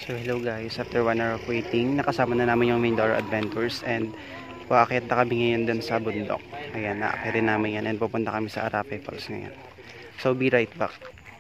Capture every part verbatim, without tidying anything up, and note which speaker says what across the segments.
Speaker 1: So hello guys, after one hour of waiting, nakasama na namin yung Mindoro Adventures and paakyat na kami ngayon dun sa bundok. Ayan, naakyatin namin yan and pupunta kami sa Arape Falls ngayon. So be right back.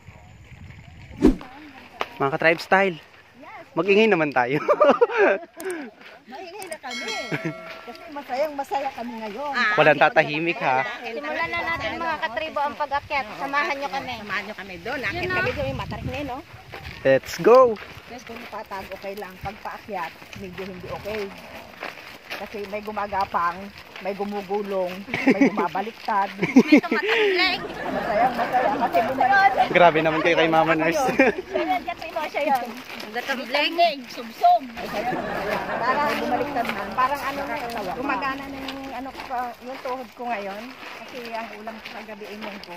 Speaker 1: Mga ka-tribe style, mag-ingay naman tayo.
Speaker 2: Maingay na kami. Kasi masayang masaya kami ngayon.
Speaker 1: Ah, walang tatahimik ha.
Speaker 3: Simulan na natin mga katribo ang pag-akyat. Samahan nyo kami.
Speaker 2: Samahan nyo kami doon. Akit kami doon yung matarik na no?
Speaker 1: Let's go!
Speaker 2: Yes, kung patag okay lang. Pag paakyat, medyo hindi okay. Kasi may gumagapang, may gumugulong, may bumabaliktad.
Speaker 3: May tumatagleg.
Speaker 2: Masayang masaya kasi bumaliktad.
Speaker 1: Grabe naman kayo kay Mama Nurse.
Speaker 2: Siya yan, katrino siya yan.
Speaker 3: Tumatagleg.
Speaker 2: Sumsum. Masaya masaya. Parang may bumaliktad na. Parang ano na yun. Gumagana na yung, ano, ko, yung tuhod ko ngayon. Kasi ang ulam ko kagabi ay munggo.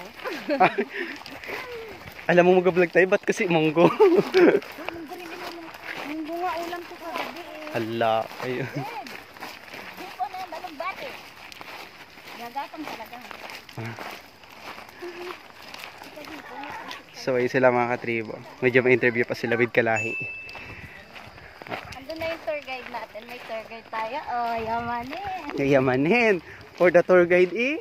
Speaker 1: Alam mo mag-vlog tayo, ba't kasi munggo?
Speaker 3: Munggo nga ulam ko kagabi eh.
Speaker 1: Hala, kayo.
Speaker 3: Di ko na yung balumbate. Gagatong talaga.
Speaker 1: So ayun sila mga katribo. Medyo ma-interview pa sila with Kalahi.
Speaker 3: Andun na yung tour guide natin. May tour guide tayo. Oh, yamanin.
Speaker 1: Yayamanin. For the tour guide eh.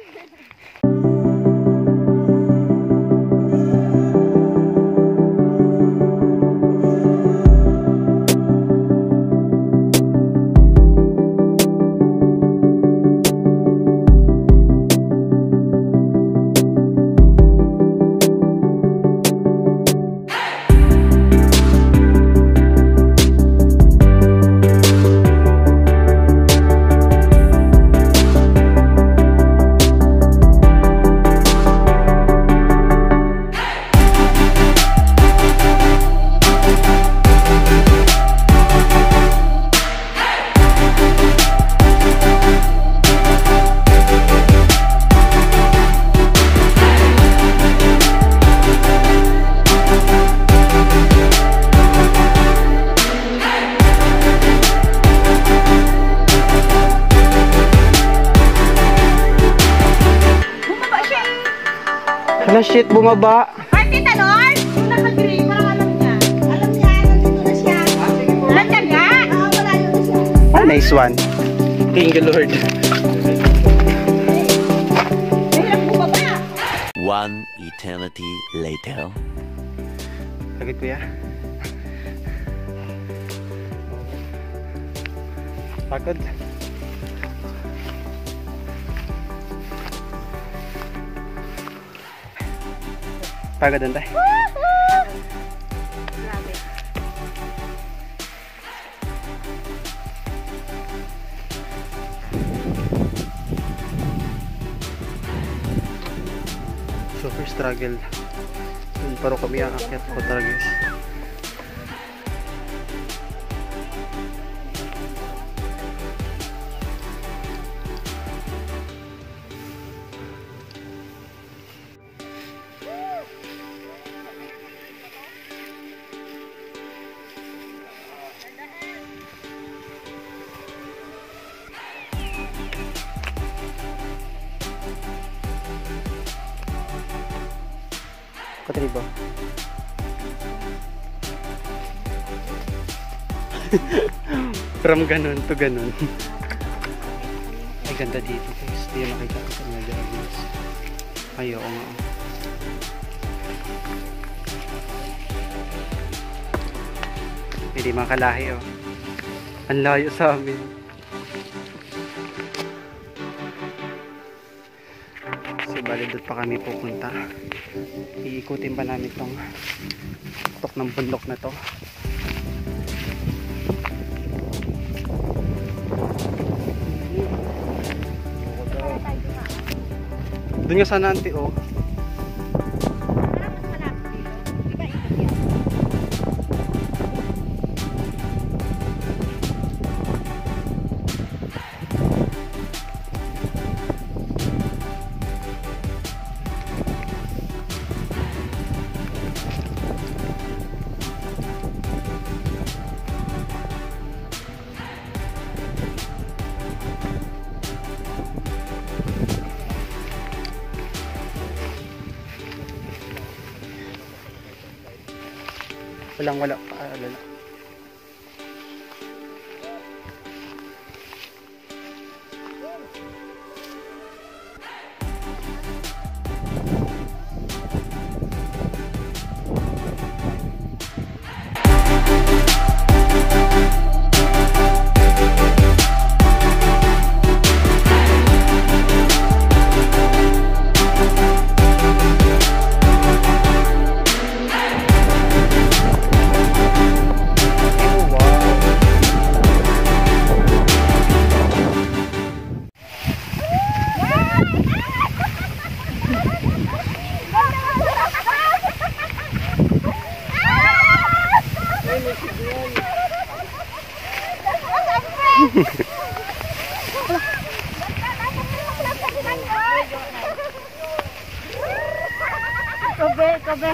Speaker 1: Hala shit, bumaba.
Speaker 3: Ay, Tita Lord! Yung naka-green, parang alam niya.
Speaker 2: Alam niya, nandito na siya.
Speaker 3: Nandiyan nga!
Speaker 2: Ah, wala yun na siya.
Speaker 1: Ah, nice one. Thank you, Lord.
Speaker 2: Mahirap bumaba.
Speaker 4: One eternity later.
Speaker 1: Sagit kuya. Pagod. Pagod doon tayo.
Speaker 3: Grabe.
Speaker 1: Super struggle. Doon paro kami ang akyat ko talaga guys. Katribo. From ganun to ganun. Ay ganda dito guys. Hindi makita ko sa mga guys. Ay oo nga. Pwede mga Kalahi oh. Ang layo sa amin. So bali doon pa kami pupunta. Iikutin pa namin tong tok ng bundok na to. Doon nga sana ante oh. Walang wala pa alala.
Speaker 3: Kobe, kobe.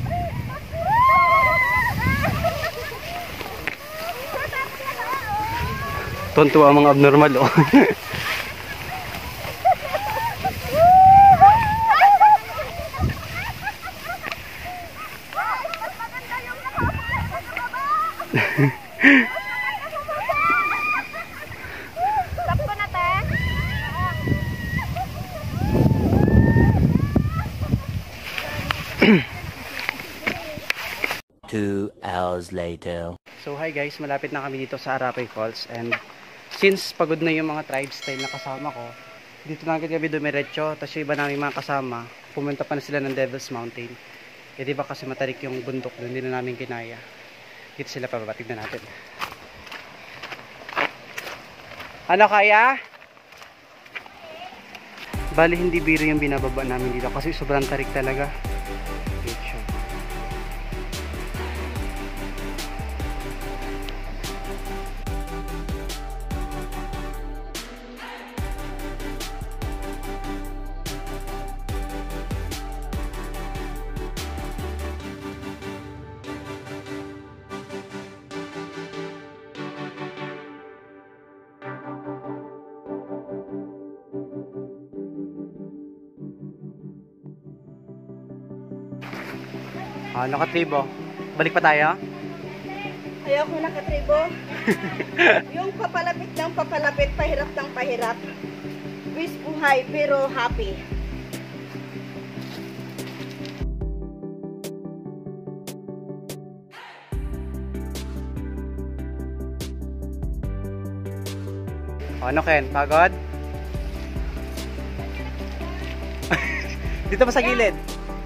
Speaker 1: Tonto ang mga abnormal, oh.
Speaker 3: Stop ko na, te.
Speaker 4: Two hours later.
Speaker 1: So hi guys, malapit na kami dito sa Arapay Falls, and since pagod na yung mga tribe style na kasama ko, dito na agad kami dumiretso. Tapos yung iba namin mga kasama, pumunta pa na sila ng Devil's Mountain. Eh di ba kasi matarik yung bundok doon, hindi na namin kinaya. Dito sila pababa, tignan natin. Ano kaya? Bali hindi biro yung binababa namin dito kasi sobrang tarik talaga. Wait, sure. Ah, nakatribo. Balik pa tayo?
Speaker 2: Ayoko nakatribo. Yung papalapit ng papalapit, pahirap ng pahirap. Wish buhay, pero happy.
Speaker 1: Ano Ken? Pagod? Dito pa sa gilid.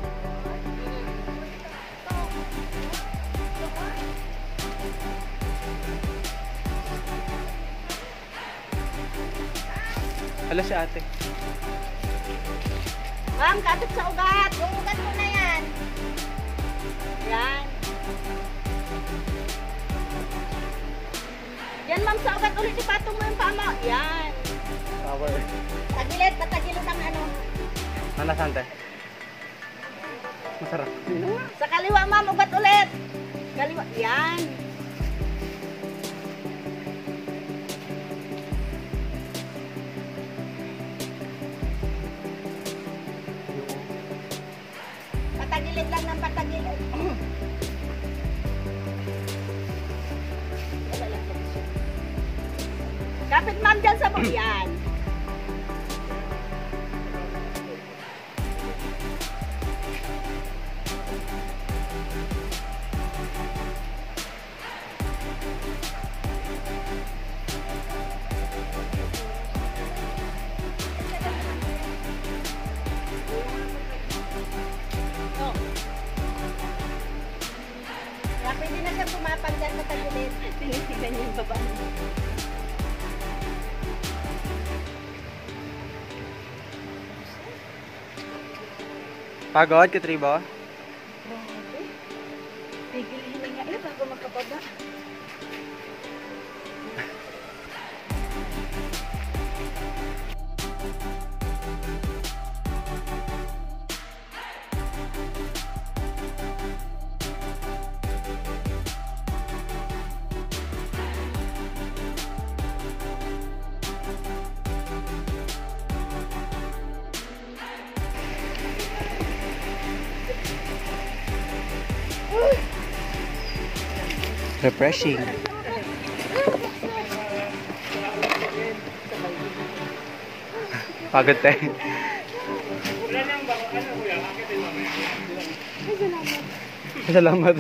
Speaker 1: Hala si ate.
Speaker 2: Ma'am, katot sa ugat. Yung ugat mo na yan. Yan. Yan ma'am, sa ugat ulit ipatong mo yung pama. Yan.
Speaker 1: Power.
Speaker 2: Tagilid, patagilid ang ano.
Speaker 1: Mana sante? Masarap.
Speaker 2: Sa kaliwa ma'am, ugat ulit. Kaliwa. Yan. Patagilid lang ng patagilid. Kapit ma'am dyan sa buhay. Yan. Oh. Kaya pwede na siya pumapag dyan sa tagilid. Tinitignan niyo yung baba.
Speaker 1: Pagod, katribo?
Speaker 2: Tigil-hilin nga eh bago makababa.
Speaker 1: Refreshing. Pagod tayo. Salamat.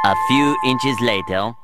Speaker 4: A few inches later.